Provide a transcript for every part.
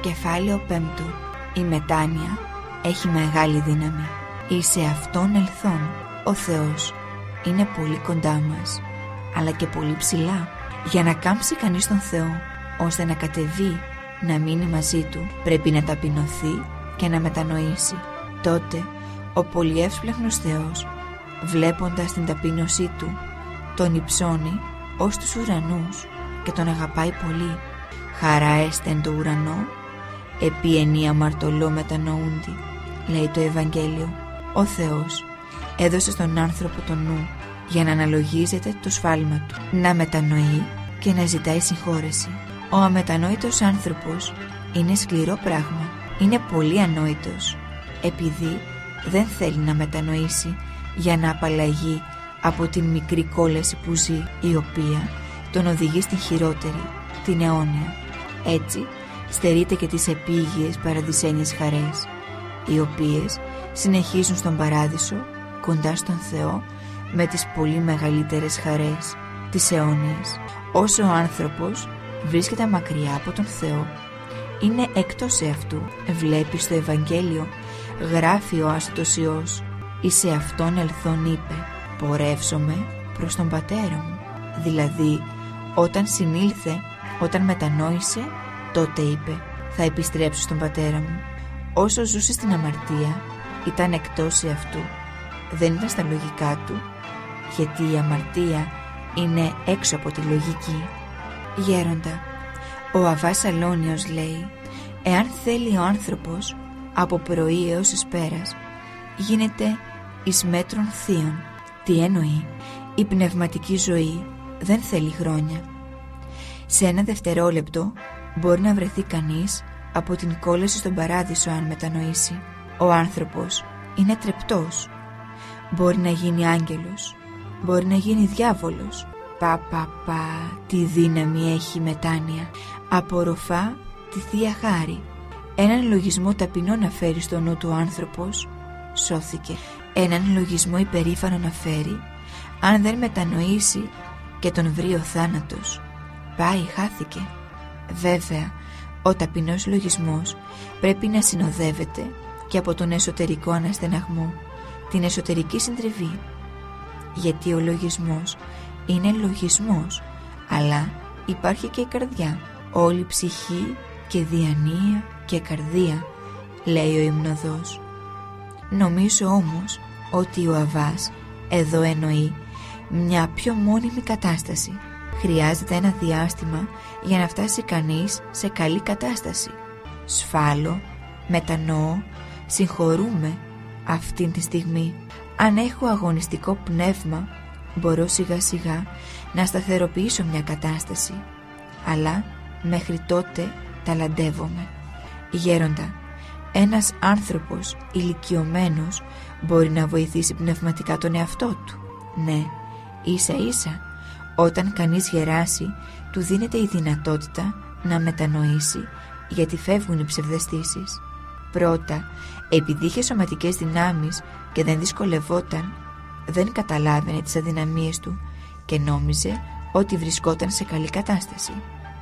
Κεφάλαιο 5. Η μετάνοια έχει μεγάλη δύναμη. Εις εαυτόν ελθόν. Ο Θεός είναι πολύ κοντά μας, αλλά και πολύ ψηλά. Για να κάμψει κανείς τον Θεό, ώστε να κατεβεί να μείνει μαζί Του, πρέπει να ταπεινωθεί και να μετανοήσει. Τότε ο πολυεύσπλαχνος Θεός, βλέποντας την ταπείνωσή Του, τον υψώνει ως τους ουρανούς και τον αγαπάει πολύ. Χαρά έστε εν το ουρανό, επί ενία μαρτωλό μετανοούντι, λέει το Ευαγγέλιο. Ο Θεός έδωσε στον άνθρωπο το νου για να αναλογίζεται το σφάλμα του, να μετανοεί και να ζητάει συγχώρεση. Ο αμετανόητος άνθρωπος είναι σκληρό πράγμα. Είναι πολύ ανόητος, επειδή δεν θέλει να μετανοήσει για να απαλλαγεί από την μικρή κόλαση που ζει, η οποία τον οδηγεί στην χειρότερη, την αιώνια. Έτσι στερείται και τις επίγειες παραδεισένιες χαρές, οι οποίες συνεχίζουν στον παράδεισο, κοντά στον Θεό, με τις πολύ μεγαλύτερες χαρές, τις αιώνιες. Όσο ο άνθρωπος βρίσκεται μακριά από τον Θεό, είναι εκτός εαυτού. Βλέπει στο Ευαγγέλιο, γράφει ο άστοτος Υιός, «Εις εαυτόν ελθόν», είπε, «πορεύσομαι προς τον Πατέρα μου». Δηλαδή, όταν συνήλθε, όταν μετανόησε, τότε είπε, «Θα επιστρέψω στον Πατέρα μου». Όσο ζούσε στην αμαρτία, ήταν εκτός εαυτού. Δεν ήταν στα λογικά του, γιατί η αμαρτία είναι έξω από τη λογική. Γέροντα, ο Αββάς Αλόνιος λέει, εάν θέλει ο άνθρωπος από πρωί έως εσπέρας, γίνεται εις μέτρων θείων. Τι εννοεί? Η πνευματική ζωή δεν θέλει χρόνια. Σε ένα δευτερόλεπτο μπορεί να βρεθεί κανείς από την κόλαση στον παράδεισο αν μετανοήσει. Ο άνθρωπος είναι τρεπτός. Μπορεί να γίνει άγγελος, μπορεί να γίνει διάβολος. Τι δύναμη έχει η μετάνοια. Απορροφά τη Θεία Χάρη. Έναν λογισμό ταπεινό να φέρει στο νου του άνθρωπος, σώθηκε. Έναν λογισμό υπερήφανο να φέρει, αν δεν μετανοήσει και τον βρει ο θάνατος, πάει, χάθηκε. Βέβαια, ο ταπεινός λογισμός πρέπει να συνοδεύεται και από τον εσωτερικό αναστεναγμό, την εσωτερική συντριβή. Γιατί ο λογισμός είναι λογισμός, αλλά υπάρχει και η καρδιά. Όλη ψυχή και διανία και καρδία, λέει ο υμνοδός. Νομίζω όμως ότι ο Αββάς εδώ εννοεί μια πιο μόνιμη κατάσταση. Χρειάζεται ένα διάστημα για να φτάσει κανείς σε καλή κατάσταση. Σφάλω, μετανοώ, συγχωρούμε αυτήν τη στιγμή. Αν έχω αγωνιστικό πνεύμα, μπορώ σιγά σιγά να σταθεροποιήσω μια κατάσταση, αλλά μέχρι τότε ταλαντεύομαι. Γέροντα, ένας άνθρωπος ηλικιωμένος μπορεί να βοηθήσει πνευματικά τον εαυτό του. Ναι, ίσα ίσα, όταν κανείς γεράσει, του δίνεται η δυνατότητα να μετανοήσει, γιατί φεύγουν οι ψευδαισθήσεις. Πρώτα, επειδή είχε σωματικές δυνάμεις και δεν δυσκολευόταν, δεν καταλάβαινε τις αδυναμίες του και νόμιζε ότι βρισκόταν σε καλή κατάσταση.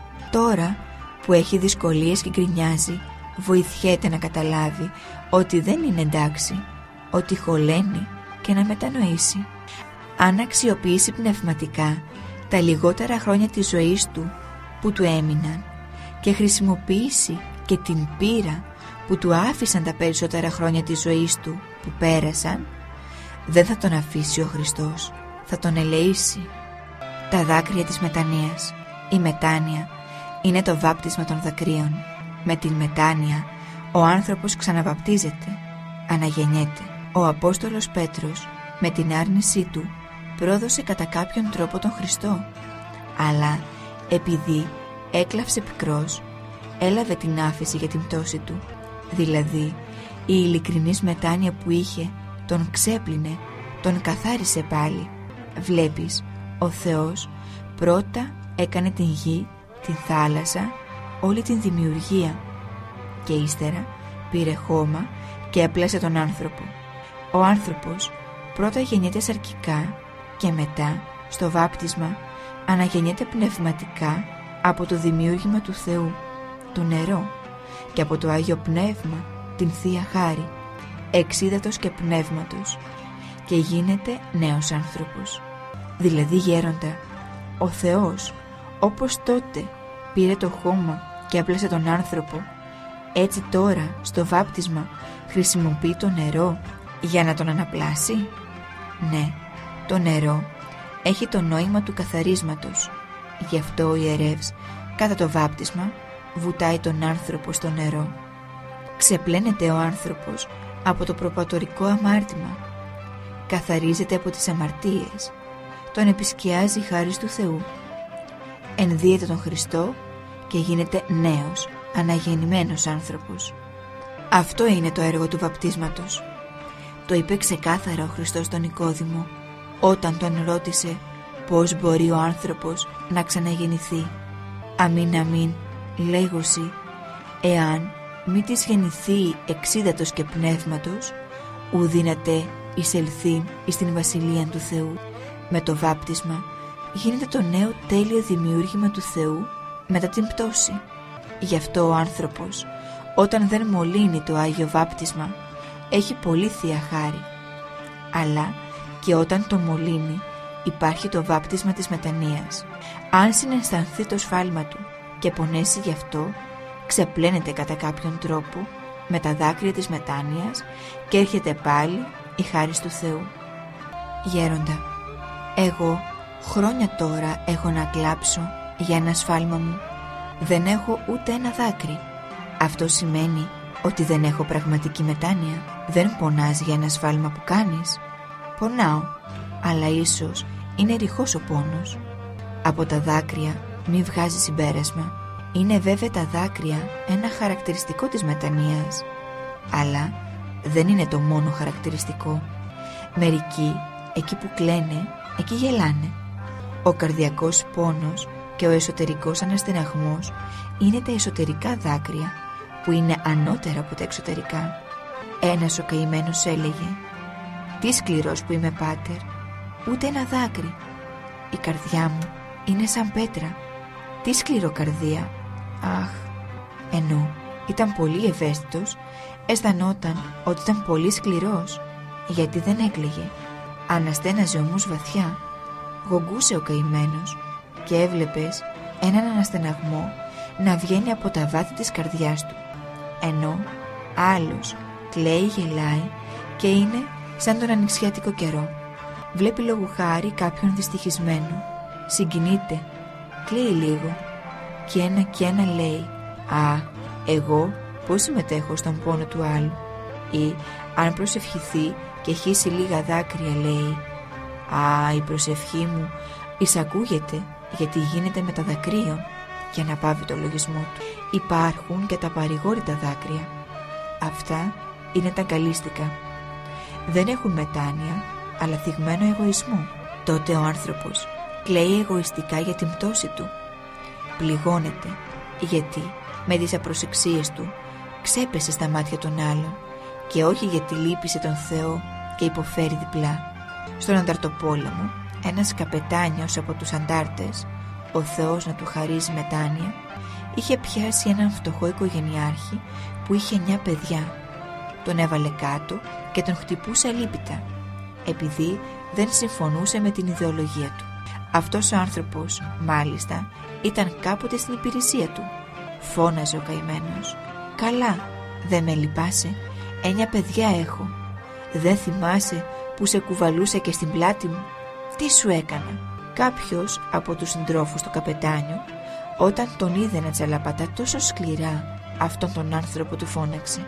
Τώρα που έχει δυσκολίες και γκρινιάζει, βοηθιέται να καταλάβει ότι δεν είναι εντάξει, ότι χωλαίνει και να μετανοήσει. Αν αξιοποιήσει πνευματικά τα λιγότερα χρόνια της ζωής του που του έμειναν και χρησιμοποιήσει και την πείρα που του άφησαν τα περισσότερα χρόνια της ζωής του που πέρασαν, δεν θα τον αφήσει ο Χριστός, θα τον ελεήσει. Τα δάκρυα της μετανοίας. Η μετάνοια είναι το βάπτισμα των δακρύων. Με την μετάνοια ο άνθρωπος ξαναβαπτίζεται, αναγεννιέται. Ο Απόστολος Πέτρος με την άρνησή του πρόδωσε κατά κάποιον τρόπο τον Χριστό, αλλά επειδή έκλαψε πικρός, έλαβε την άφεση για την πτώση του. Δηλαδή η ειλικρινής μετάνοια που είχε τον ξέπλυνε, τον καθάρισε πάλι. Βλέπεις, ο Θεός πρώτα έκανε την γη, την θάλασσα, όλη την δημιουργία και ύστερα πήρε χώμα και έπλασε τον άνθρωπο. Ο άνθρωπος πρώτα γεννιέται σαρκικά και μετά στο βάπτισμα αναγεννιέται πνευματικά από το δημιούργημα του Θεού, το νερό, και από το Άγιο Πνεύμα την Θεία Χάρη, εξίδατος και πνεύματος, και γίνεται νέος άνθρωπος. Δηλαδή, γέροντα, ο Θεός όπως τότε πήρε το χώμα και απλάσε τον άνθρωπο, έτσι τώρα στο βάπτισμα χρησιμοποιεί το νερό για να τον αναπλάσει. Ναι, το νερό έχει το νόημα του καθαρίσματος. Γι' αυτό ο ιερεύς κατά το βάπτισμα βουτάει τον άνθρωπο στο νερό. Ξεπλένεται ο άνθρωπος από το προπατορικό αμάρτημα, καθαρίζεται από τις αμαρτίες, τον επισκιάζει η χάρις του Θεού, ενδύεται τον Χριστό και γίνεται νέος, αναγεννημένος άνθρωπος. Αυτό είναι το έργο του βαπτίσματος. Το είπε ξεκάθαρα ο Χριστός στον Νικόδημο όταν τον ρώτησε πώς μπορεί ο άνθρωπος να ξαναγεννηθεί. Αμήν αμήν λέγουσι, εάν μη της γεννηθεί εξίδατος και πνεύματος, ου δύναται εισελθήν εις την βασιλεία του Θεού. Με το βάπτισμα γίνεται το νέο τέλειο δημιούργημα του Θεού μετά την πτώση. Γι' αυτό ο άνθρωπος, όταν δεν μολύνει το Άγιο Βάπτισμα, έχει πολύ Θεία Χάρη. Αλλά και όταν το μολύνει, υπάρχει το βάπτισμα της μετανοίας. Αν συναισθανθεί το σφάλμα του και πονέσει γι' αυτό, ξεπλένεται κατά κάποιον τρόπο με τα δάκρυα της μετάνοιας και έρχεται πάλι η χάρις του Θεού. Γέροντα, εγώ χρόνια τώρα έχω να κλάψω για ένα σφάλμα μου. Δεν έχω ούτε ένα δάκρυ. Αυτό σημαίνει ότι δεν έχω πραγματική μετάνοια. Δεν πονάς για ένα σφάλμα που κάνεις? Πονάω, αλλά ίσως είναι ρηχός ο πόνος. Από τα δάκρυα μη βγάζει συμπέρασμα. Είναι βέβαια τα δάκρυα ένα χαρακτηριστικό της μετανοίας, αλλά δεν είναι το μόνο χαρακτηριστικό. Μερικοί εκεί που κλαίνε, εκεί γελάνε. Ο καρδιακός πόνος και ο εσωτερικός αναστεναγμός είναι τα εσωτερικά δάκρυα που είναι ανώτερα από τα εξωτερικά. Ένας ο καημένος έλεγε, «Τι σκληρός που είμαι, πάτερ, ούτε ένα δάκρυ. Η καρδιά μου είναι σαν πέτρα. Τι σκληρό καρδία. Αχ». Ενώ ήταν πολύ ευαίσθητος, αισθανόταν ότι ήταν πολύ σκληρός, γιατί δεν έκλαιγε. Αναστέναζε όμως βαθιά. Γογκούσε ο καημένος και έβλεπες έναν αναστεναγμό να βγαίνει από τα βάθη της καρδιάς του, ενώ άλλος κλαίει, γελάει και είναι σαν τον ανοιξιάτικο καιρό. Βλέπει λόγου χάρη κάποιον δυστυχισμένο, συγκινείται, κλαίει λίγο και ένα λέει, «Α, εγώ πώς συμμετέχω στον πόνο του άλλου?» Ή αν προσευχηθεί και χύσει λίγα δάκρυα λέει, «Α, η προσευχή μου εισακούγεται γιατί γίνεται με τα δακρύων», για να πάβει το λογισμό του. Υπάρχουν και τα παρηγόρητα δάκρυα. Αυτά είναι τα καλίστικα. Δεν έχουν μετάνοια, αλλά θυγμένο εγωισμό. Τότε ο άνθρωπος κλαίει εγωιστικά για την πτώση του. Πληγώνεται γιατί με τις απροσεξίες του ξέπεσε στα μάτια των άλλων και όχι γιατί λύπησε τον Θεό και υποφέρει διπλά. Στον Ανταρτοπόλεμο, ένας καπετάνιος από τους αντάρτες, ο Θεός να του χαρίζει μετάνοια, είχε πιάσει έναν φτωχό οικογενειάρχη που είχε 9 παιδιά. Τον έβαλε κάτω και τον χτυπούσε αλίπητα, επειδή δεν συμφωνούσε με την ιδεολογία του. Αυτός ο άνθρωπος, μάλιστα, ήταν κάποτε στην υπηρεσία του. Φώναζε ο καημένος, «Καλά, δεν με λυπάσαι, 9 παιδιά έχω. Δεν θυμάσαι που σε κουβαλούσα και στην πλάτη μου? Τι σου έκανα?» Κάποιος από τους συντρόφους του καπετάνιου, όταν τον είδε να τσαλαπατά τόσο σκληρά αυτόν τον άνθρωπο, του φώναξε,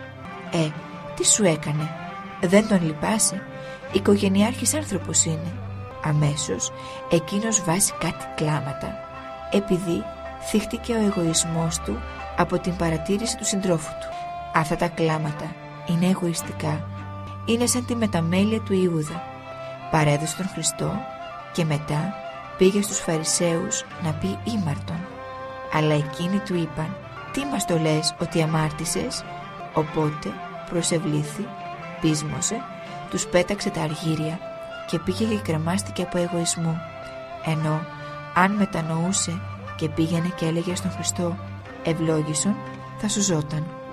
τι σου έκανε? Δεν τον λυπάσαι? Οικογενειάρχης άνθρωπος είναι». Αμέσως εκείνος βάζει κάτι κλάματα, επειδή θύχτηκε ο εγωισμός του από την παρατήρηση του συντρόφου του. Αυτά τα κλάματα είναι εγωιστικά. Είναι σαν τη μεταμέλεια του Ιούδα. Παρέδωσε τον Χριστό και μετά πήγε στους Φαρισαίους να πει ήμαρτον. Αλλά εκείνοι του είπαν, «Τι μας το λες ότι αμάρτησες?» Οπότε προσευλήθη, πείσμωσε, τους πέταξε τα αργύρια και πήγε και κρεμάστηκε από εγωισμό. Ενώ αν μετανοούσε και πήγαινε και έλεγε στον Χριστό, «Ευλόγησον», θα σωζόταν.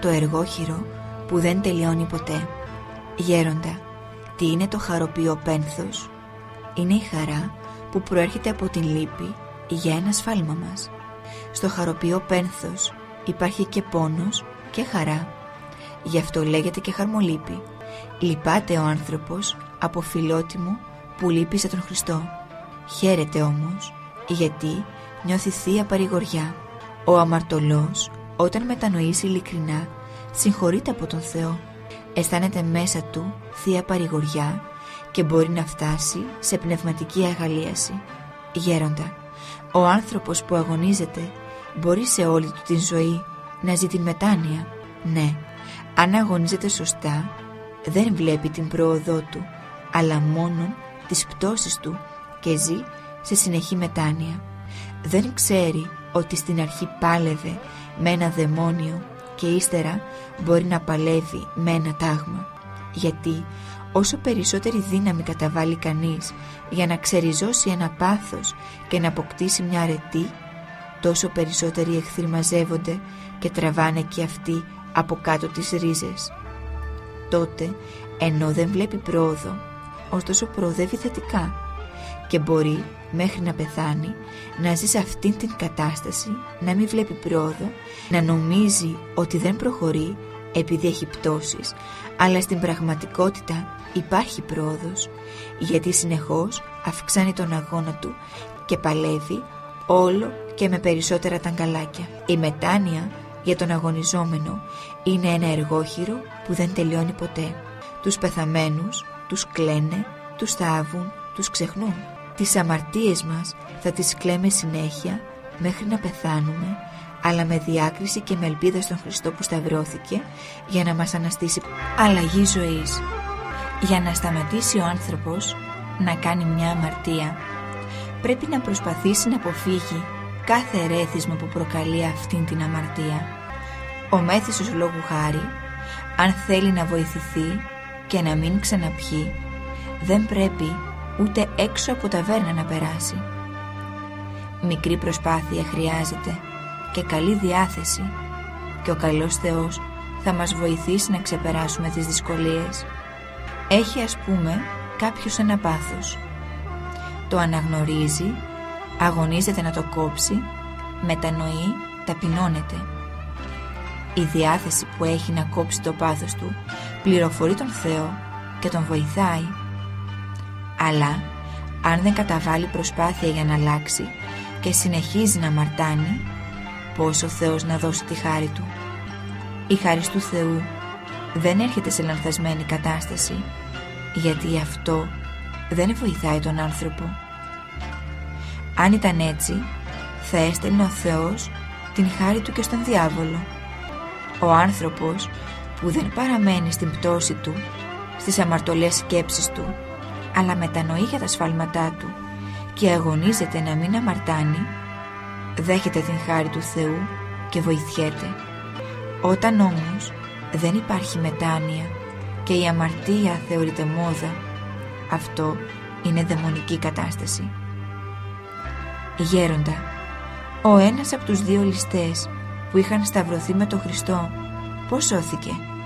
το εργόχειρο που δεν τελειώνει ποτέ. Γέροντα, τι είναι το χαροποιό πένθος? Είναι η χαρά που προέρχεται από την λύπη για ένα σφάλμα μας. Στο χαροποιό πένθος υπάρχει και πόνος και χαρά. Γι' αυτό λέγεται και χαρμολύπη. Λυπάται ο άνθρωπος από φιλότιμο που λύπησε τον Χριστό. Χαίρεται όμως γιατί νιώθει θεία παρηγοριά. Ο αμαρτωλός όταν μετανοήσει ειλικρινά συγχωρείται από τον Θεό. Αισθάνεται μέσα του θεία παρηγοριά και μπορεί να φτάσει σε πνευματική αγαλίαση. Γέροντα, ο άνθρωπος που αγωνίζεται μπορεί σε όλη του την ζωή να ζει την μετάνοια. Ναι, αν αγωνίζεται σωστά δεν βλέπει την πρόοδό του, αλλά μόνον τις πτώσεις του και ζει σε συνεχή μετάνοια. Δεν ξέρει ότι στην αρχή πάλευε με ένα δαιμόνιο και ύστερα μπορεί να παλεύει με ένα τάγμα. Γιατί όσο περισσότερη δύναμη καταβάλει κανείς για να ξεριζώσει ένα πάθος και να αποκτήσει μια αρετή, τόσο περισσότεροι εχθροί μαζεύονται και τραβάνε και αυτοί από κάτω τις ρίζες. Τότε, ενώ δεν βλέπει πρόοδο, ωστόσο προοδεύει θετικά και μπορεί μέχρι να πεθάνει να ζει σε αυτήν την κατάσταση, να μην βλέπει πρόοδο, να νομίζει ότι δεν προχωρεί επειδή έχει πτώσεις, αλλά στην πραγματικότητα υπάρχει πρόοδος, γιατί συνεχώς αυξάνει τον αγώνα του και παλεύει όλο και με περισσότερα ταγκαλάκια. Η μετάνοια για τον αγωνιζόμενο είναι ένα εργόχειρο που δεν τελειώνει ποτέ. Τους πεθαμένους τους κλαίνε, τους θάβουν, τους ξεχνούν. Τις αμαρτίες μας θα τις κλαίμε συνέχεια μέχρι να πεθάνουμε, αλλά με διάκριση και με ελπίδα στον Χριστό που σταυρώθηκε για να μας αναστήσει. Αλλαγή ζωής. Για να σταματήσει ο άνθρωπος να κάνει μια αμαρτία, πρέπει να προσπαθήσει να αποφύγει κάθε ερέθισμα που προκαλεί αυτήν την αμαρτία. Ο μέθησος λόγου χάρη, αν θέλει να βοηθηθεί και να μην ξαναπιεί, δεν πρέπει ούτε έξω από ταβέρνα να περάσει. Μικρή προσπάθεια χρειάζεται και καλή διάθεση, και ο καλός Θεός θα μας βοηθήσει να ξεπεράσουμε τις δυσκολίες. Έχει ας πούμε κάποιος ένα πάθος, το αναγνωρίζει, αγωνίζεται να το κόψει, μετανοεί, ταπεινώνεται. Η διάθεση που έχει να κόψει το πάθος του πληροφορεί τον Θεό και τον βοηθάει. Αλλά αν δεν καταβάλει προσπάθεια για να αλλάξει και συνεχίζει να αμαρτάνει, πώς ο Θεός να δώσει τη χάρη του? Η χάρις του Θεού δεν έρχεται σε λανθασμένη κατάσταση, γιατί αυτό δεν βοηθάει τον άνθρωπο. Αν ήταν έτσι, θα έστελνε ο Θεός την χάρη του και στον διάβολο. Ο άνθρωπος που δεν παραμένει στην πτώση του, στις αμαρτωλές σκέψεις του, αλλά μετανοεί για τα σφάλματά του και αγωνίζεται να μην αμαρτάνει, δέχεται την χάρη του Θεού και βοηθιέται. Όταν όμως δεν υπάρχει μετάνοια και η αμαρτία θεωρείται μόδα, αυτό είναι δαιμονική κατάσταση. Γέροντα, ο ένας από τους δύο ληστές που είχαν σταυρωθεί με τον Χριστό, πώς σώθηκε?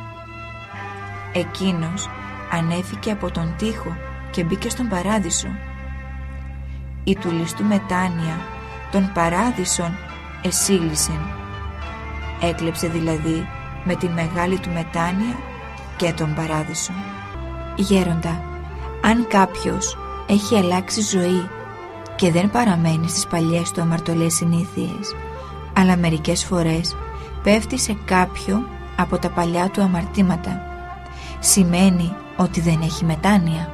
Εκείνος ανέβηκε από τον τοίχο και μπήκε στον παράδεισο. Η του ληστού μετάνοια τον παράδεισον εσύλισεν. Έκλεψε δηλαδή με τη μεγάλη του μετάνοια και τον παράδεισο. Γέροντα, αν κάποιος έχει αλλάξει ζωή και δεν παραμένει στις παλιές του αμαρτωλές συνήθειες, αλλά μερικές φορές πέφτει σε κάποιο από τα παλιά του αμαρτήματα, σημαίνει ότι δεν έχει μετάνοια?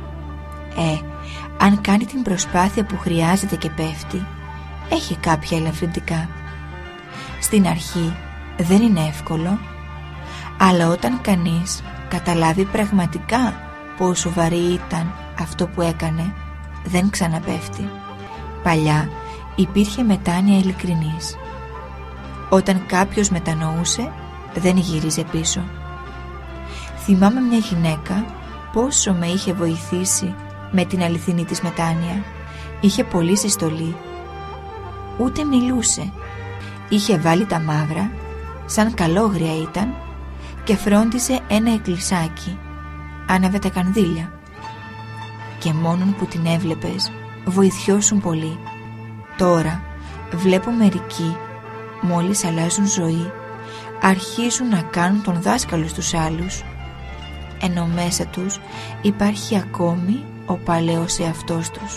Αν κάνει την προσπάθεια που χρειάζεται και πέφτει, έχει κάποια ελαφρυντικά. Στην αρχή δεν είναι εύκολο, αλλά όταν κανείς καταλάβει πραγματικά πόσο βαρύ ήταν αυτό που έκανε, δεν ξαναπέφτει. Παλιά υπήρχε μετάνοια ειλικρινής. Όταν κάποιος μετανοούσε, δεν γύριζε πίσω. Θυμάμαι μια γυναίκα πόσο με είχε βοηθήσει με την αληθινή της μετάνοια. Είχε πολύ συστολή, ούτε μιλούσε. Είχε βάλει τα μαύρα σαν καλόγρια ήταν, και φρόντιζε ένα εκκλησάκι, άναβε τα κανδύλια. Και μόνον που την έβλεπες βοηθιώσουν πολύ. Τώρα βλέπω μερικοί, μόλις αλλάζουν ζωή, αρχίζουν να κάνουν τον δάσκαλο στους άλλους, ενώ μέσα τους υπάρχει ακόμη ο παλαιός εαυτός τους.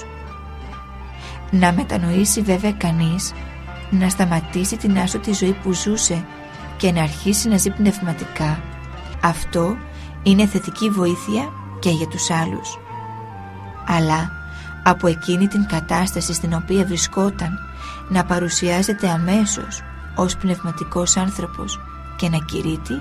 Να μετανοήσει βέβαια κανείς, να σταματήσει την άσωτη ζωή που ζούσε και να αρχίσει να ζει πνευματικά, αυτό είναι θετική βοήθεια και για τους άλλους. Αλλά από εκείνη την κατάσταση στην οποία βρισκόταν να παρουσιάζεται αμέσως ως πνευματικός άνθρωπος και να κηρύττει,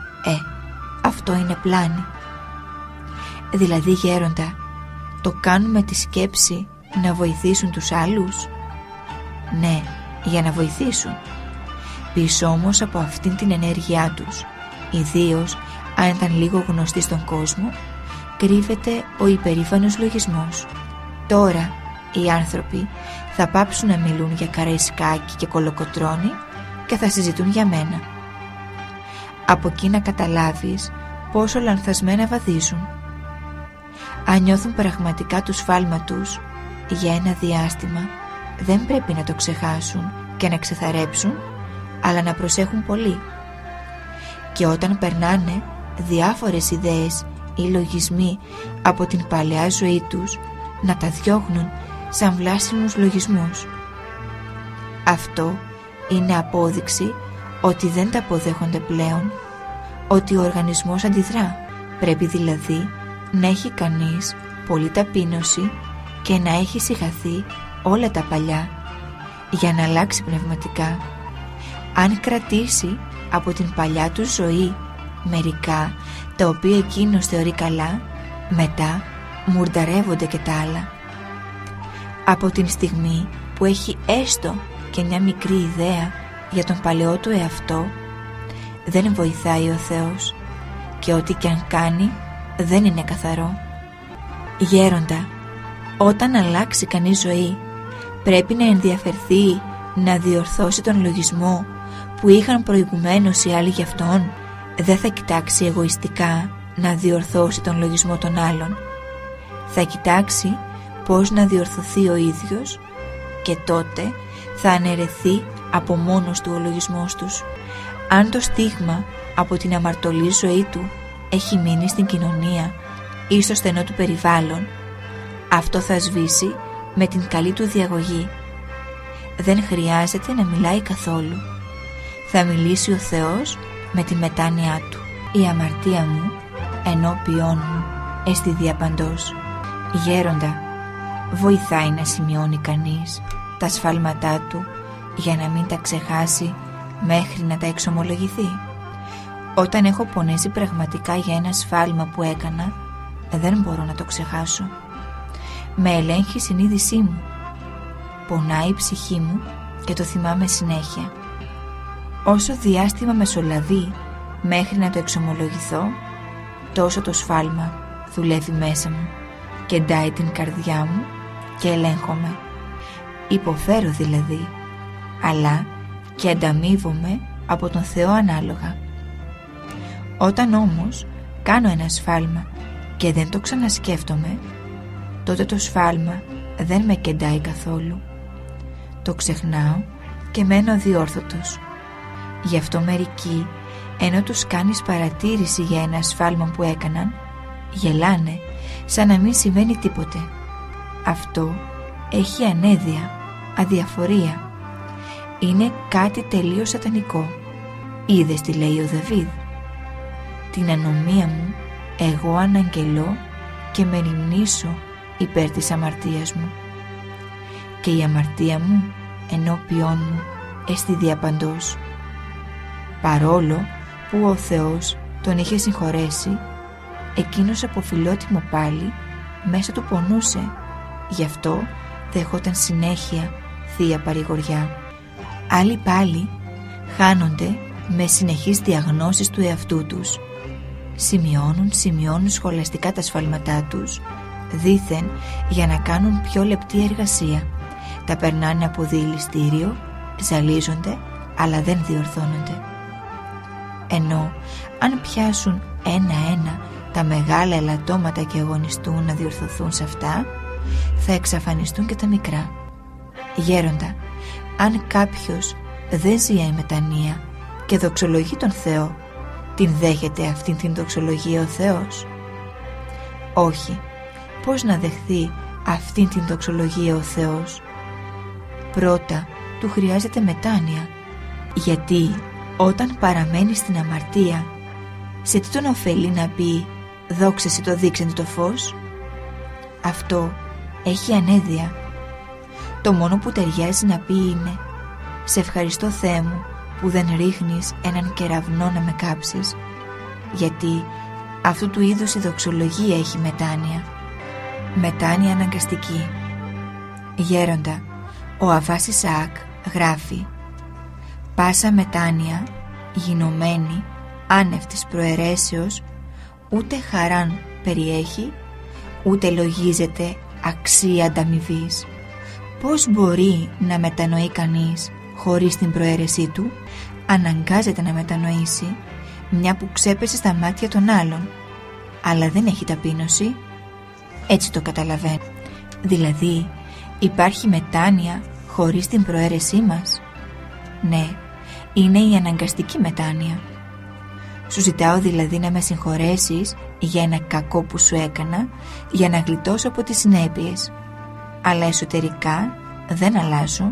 αυτό είναι πλάνη. Δηλαδή, γέροντα, το κάνουμε τη σκέψη να βοηθήσουν τους άλλους? Ναι, για να βοηθήσουν. Πίσω όμως από αυτήν την ενέργειά τους, ιδίως αν ήταν λίγο γνωστή στον κόσμο, κρύβεται ο υπερήφανος λογισμός. Τώρα οι άνθρωποι θα πάψουν να μιλούν για Καραϊσκάκη και Κολοκοτρώνη και θα συζητούν για μένα. Από εκεί να καταλάβεις πόσο λανθασμένα βαδίζουν. Αν νιώθουν πραγματικά το σφάλμα τους, για ένα διάστημα δεν πρέπει να το ξεχάσουν και να ξεθαρέψουν, αλλά να προσέχουν πολύ. Και όταν περνάνε διάφορες ιδέες ή λογισμοί από την παλαιά ζωή τους, να τα διώχνουν σαν βλάσιμους λογισμούς. Αυτό είναι απόδειξη ότι δεν τα αποδέχονται πλέον, ότι ο οργανισμός αντιδρά. Πρέπει δηλαδή να έχει κανείς πολλή ταπείνωση και να έχει συγχαθεί όλα τα παλιά για να αλλάξει πνευματικά. Αν κρατήσει από την παλιά του ζωή μερικά τα οποία εκείνος θεωρεί καλά, μετά μουρνταρεύονται και τα άλλα. Από την στιγμή που έχει έστω και μια μικρή ιδέα για τον παλαιό του εαυτό, δεν βοηθάει ο Θεός, και ό,τι κι αν κάνει δεν είναι καθαρό. Γέροντα, όταν αλλάξει κανείς ζωή, πρέπει να ενδιαφερθεί να διορθώσει τον λογισμό που είχαν προηγουμένως οι άλλοι γι' αυτόν. Δεν θα κοιτάξει εγωιστικά να διορθώσει τον λογισμό των άλλων. Θα κοιτάξει πώς να διορθωθεί ο ίδιος, και τότε θα αναιρεθεί από μόνος του ο λογισμός τους. Αν το στίγμα από την αμαρτωλή ζωή του έχει μείνει στην κοινωνία ή στο στενό του περιβάλλον, αυτό θα σβήσει με την καλή του διαγωγή. Δεν χρειάζεται να μιλάει καθόλου. Θα μιλήσει ο Θεός με τη μετάνοιά του. Η αμαρτία μου ενώπιόν μου εστι διαπαντός. Γέροντα, βοηθάει να σημειώνει κανείς τα σφάλματά του για να μην τα ξεχάσει μέχρι να τα εξομολογηθεί. Όταν έχω πονέσει πραγματικά για ένα σφάλμα που έκανα, δεν μπορώ να το ξεχάσω. Με ελέγχει η συνείδησή μου, πονάει η ψυχή μου και το θυμάμαι συνέχεια. Όσο διάστημα μεσολαβεί μέχρι να το εξομολογηθώ, τόσο το σφάλμα δουλεύει μέσα μου, κεντάει την καρδιά μου και ελέγχομαι. Υποφέρω δηλαδή, αλλά και ανταμείβομαι από τον Θεό ανάλογα. Όταν όμως κάνω ένα σφάλμα και δεν το ξανασκέφτομαι, τότε το σφάλμα δεν με κεντάει καθόλου. Το ξεχνάω και μένω αδιόρθωτος. Γι' αυτό μερικοί, ενώ τους κάνεις παρατήρηση για ένα σφάλμα που έκαναν, γελάνε σαν να μην συμβαίνει τίποτε. Αυτό έχει ανέδεια, αδιαφορία. Είναι κάτι τελείως σατανικό. Είδες τι λέει ο Δαβίδ? Την ανομία μου εγώ αναγγελώ και μεριμνήσω υπέρ της αμαρτίας μου, και η αμαρτία μου ενώπιόν μου εστι διαπαντός. Παρόλο που ο Θεός τον είχε συγχωρέσει, εκείνος από φιλότιμο πάλι μέσα του πονούσε, γι' αυτό δεχόταν συνέχεια θεία παρηγοριά. Άλλοι πάλι χάνονται με συνεχείς διαγνώσεις του εαυτού τους. Σημειώνουν σχολαστικά τα σφάλματά τους, δήθεν για να κάνουν πιο λεπτή εργασία. Τα περνάνε από διηλιστήριο, ζαλίζονται, αλλά δεν διορθώνονται. Ενώ αν πιάσουν ένα-ένα τα μεγάλα ελαττώματα και αγωνιστούν να διορθωθούν σε αυτά, θα εξαφανιστούν και τα μικρά. Γέροντα, αν κάποιος δεν ζει η μετανία και δοξολογεί τον Θεό, την δέχεται αυτήν την δοξολογία ο Θεός? Όχι. Πώς να δεχθεί αυτήν την δοξολογία ο Θεός? Πρώτα του χρειάζεται μετάνοια, γιατί όταν παραμένει στην αμαρτία, σε τι τον ωφελεί να πει «δόξα το δείξενε το φως»? Αυτό έχει ανέδεια. Το μόνο που ταιριάζει να πει είναι «σε ευχαριστώ Θεέ μου που δεν ρίχνεις έναν κεραυνό να με κάψεις», γιατί αυτού του είδους η δοξολογία έχει μετάνοια. Μετάνοια αναγκαστική. Γέροντα, ο Αββάς Ισαάκ γράφει «Πάσα μετάνοια γινωμένη άνευ της προαιρέσεως ούτε χαράν περιέχει, ούτε λογίζεται αξία ανταμοιβής». Πώς μπορεί να μετανοεί κανείς χωρίς την προαίρεσή του? Αναγκάζεται να μετανοήσει μια που ξέπεσε στα μάτια των άλλων, αλλά δεν έχει ταπείνωση. Έτσι το καταλαβαίνω. Δηλαδή υπάρχει μετάνοια χωρίς την προαίρεσή μας? Ναι, είναι η αναγκαστική μετάνοια. Σου ζητάω δηλαδή να με συγχωρέσεις για ένα κακό που σου έκανα, για να γλιτώσω από τις συνέπειες, αλλά εσωτερικά δεν αλλάζω.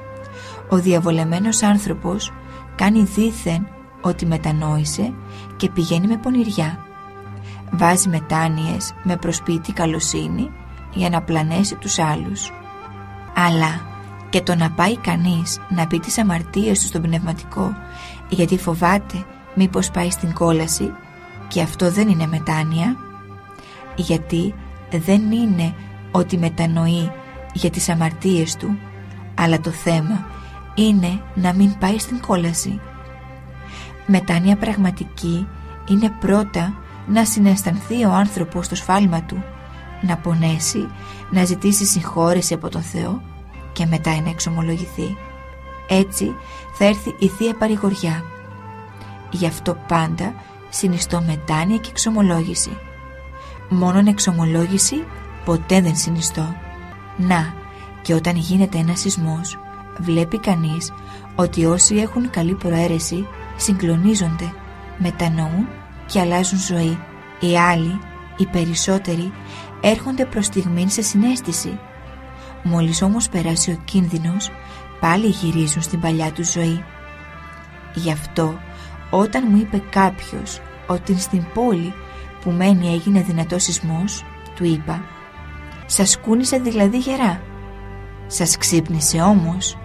Ο διαβολεμένος άνθρωπος κάνει δήθεν ότι μετανόησε και πηγαίνει με πονηριά. Βάζει μετάνοιες με προσποιητή καλοσύνη για να πλανέσει τους άλλους. Αλλά και το να πάει κανείς να πει τις αμαρτίες του στον πνευματικό γιατί φοβάται μήπως πάει στην κόλαση, και αυτό δεν είναι μετάνοια, γιατί δεν είναι ότι μετανοεί για τις αμαρτίες του, αλλά το θέμα είναι να μην πάει στην κόλαση. Μετάνοια πραγματική είναι πρώτα να συναισθανθεί ο άνθρωπος το σφάλμα του, να πονέσει, να ζητήσει συγχώρεση από τον Θεό και μετά να εξομολογηθεί. Έτσι θα έρθει η Θεία Παρηγοριά. Γι' αυτό πάντα συνιστώ μετάνοια και εξομολόγηση. Μόνον εξομολόγηση ποτέ δεν συνιστώ. Να, και όταν γίνεται ένας σεισμός, βλέπει κανείς ότι όσοι έχουν καλή προαίρεση συγκλονίζονται, μετανοούν και αλλάζουν ζωή. Οι άλλοι, οι περισσότεροι, έρχονται προς στιγμήν σε συναίσθηση. Μόλις όμως περάσει ο κίνδυνος, πάλι γυρίζουν στην παλιά του ζωή. Γι' αυτό όταν μου είπε κάποιος ότι στην πόλη που μένει έγινε δυνατός σεισμός, του είπα «Σας κούνησε δηλαδή γερά? Σας ξύπνησε όμως?»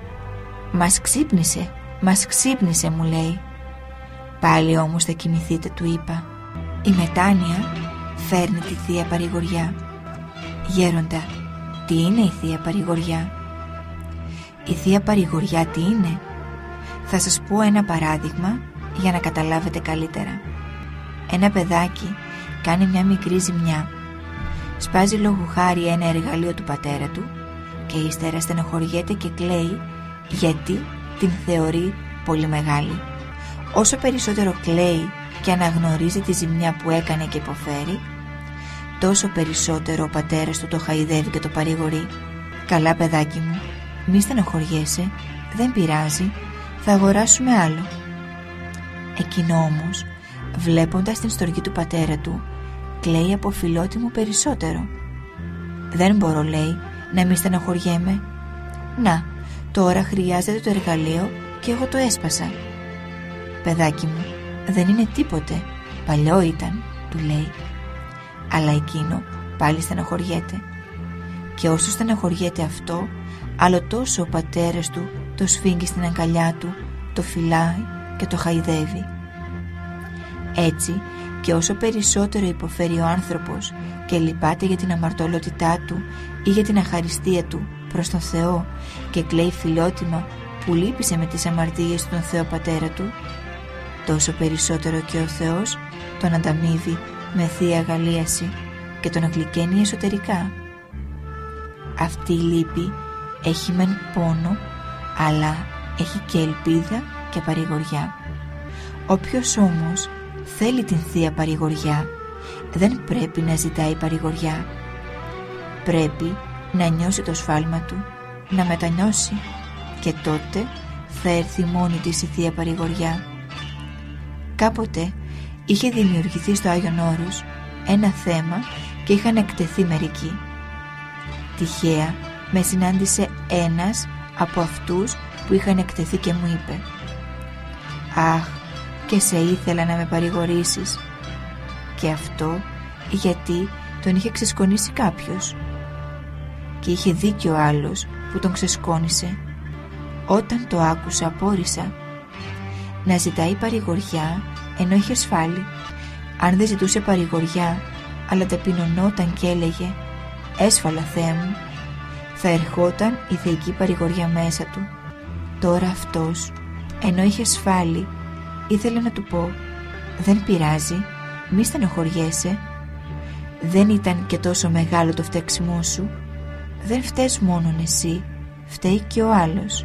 Μας ξύπνησε» μου λέει. «Πάλι όμως θα κοιμηθείτε», του είπα. Η μετάνοια φέρνει τη Θεία Παρηγοριά. Γέροντα, τι είναι η Θεία Παρηγοριά? Η Θεία Παρηγοριά τι είναι? Θα σας πω ένα παράδειγμα για να καταλάβετε καλύτερα. Ένα παιδάκι κάνει μια μικρή ζημιά. Σπάζει λόγου χάρη ένα εργαλείο του πατέρα του και ύστερα στενοχωριέται και κλαίει γιατί την θεωρεί πολύ μεγάλη. Όσο περισσότερο κλαίει και αναγνωρίζει τη ζημιά που έκανε και υποφέρει, τόσο περισσότερο ο πατέρας του το χαϊδεύει και το παρηγορεί. «Καλά παιδάκι μου, μη στενοχωριέσαι, δεν πειράζει, θα αγοράσουμε άλλο». Εκείνο όμως, βλέποντας την στοργή του πατέρα του, κλαίει από φιλότιμο περισσότερο. «Δεν μπορώ», λέει, «να μη στενοχωριέμαι. Να, τώρα χρειάζεται το εργαλείο και εγώ το έσπασα». «Παιδάκι μου, δεν είναι τίποτε, παλιό ήταν», του λέει. Αλλά εκείνο πάλι στεναχωριέται. Και όσο στεναχωριέται αυτό, άλλο τόσο ο πατέρας του το σφίγγει στην αγκαλιά του, το φυλάει και το χαϊδεύει. Έτσι, και όσο περισσότερο υποφέρει ο άνθρωπος και λυπάται για την αμαρτωλότητά του ή για την αχαριστία του προς τον Θεό και κλαίει φιλότιμα που λύπησε με τις αμαρτίες του τον Θεό Πατέρα του, τόσο περισσότερο και ο Θεός τον ανταμείβει με θεία αγαλίαση και τον αγλυκαίνει εσωτερικά. Αυτή η λύπη έχει μεν πόνο, αλλά έχει και ελπίδα και παρηγοριά. Όποιος όμως θέλει την Θεία Παρηγοριά δεν πρέπει να ζητάει παρηγοριά. Πρέπει να νιώσει το σφάλμα του, να μετανιώσει, και τότε θα έρθει μόνη της η Θεία Παρηγοριά. Κάποτε είχε δημιουργηθεί στο Άγιον Όρος ένα θέμα και είχαν εκτεθεί μερικοί. Τυχαία με συνάντησε ένας από αυτούς που είχαν εκτεθεί και μου είπε: «Αχ, και σε ήθελα να με παρηγορήσεις». Και αυτό γιατί τον είχε ξεσκονίσει κάποιος. Και είχε δίκιο άλλος που τον ξεσκόνησε. Όταν το άκουσα απόρρισα. Να ζητάει παρηγοριά ενώ είχε σφάλει. Αν δεν ζητούσε παρηγοριά αλλά ταπεινωνόταν και έλεγε «Έσφαλα, Θεέ μου», θα ερχόταν η θεϊκή παρηγοριά μέσα του. Τώρα αυτός, ενώ είχε σφάλει, ήθελε να του πω «Δεν πειράζει, μη στενοχωριέσαι. Δεν ήταν και τόσο μεγάλο το φταίξιμό σου. Δεν φταίς μόνον εσύ, φταίει και ο άλλος».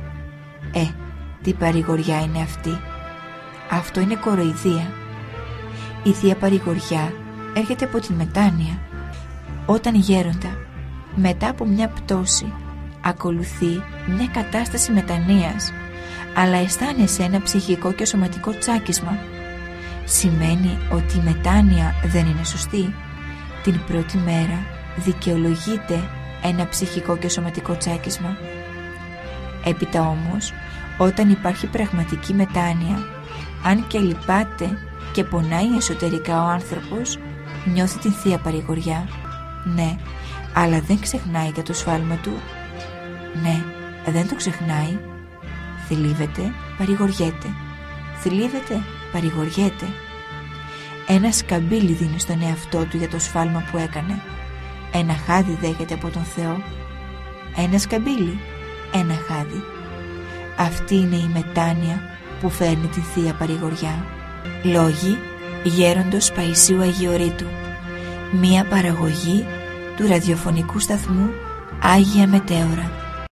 Τι παρηγοριά είναι αυτή? Αυτό είναι κοροϊδία. Η Θεία Παρηγοριά έρχεται από την μετάνοια. Όταν γέροντα, μετά από μια πτώση, ακολουθεί μια κατάσταση μετανοίας, αλλά αισθάνεσαι ένα ψυχικό και σωματικό τσάκισμα. Σημαίνει ότι η μετάνοια δεν είναι σωστή. Την πρώτη μέρα δικαιολογείται ένα ψυχικό και σωματικό τσάκισμα. Έπειτα όμως, όταν υπάρχει πραγματική μετάνοια, αν και λυπάται και πονάει εσωτερικά ο άνθρωπος, νιώθει την Θεία Παρηγοριά. Ναι, αλλά δεν ξεχνάει για το σφάλμα του. Ναι, δεν το ξεχνάει. Θλίβεται, παρηγοριέται. Θλίβεται, παρηγοριέται. Ένα σκαμπίλι δίνει στον εαυτό του για το σφάλμα που έκανε. Ένα χάδι δέχεται από τον Θεό. Ένα σκαμπίλι, ένα χάδι. Αυτή είναι η μετάνοια που φέρνει τη Θεία Παρηγοριά. Λόγοι γέροντος Παϊσίου Αγιορείτου. Μία παραγωγή του ραδιοφωνικού σταθμού Άγια Μετέωρα.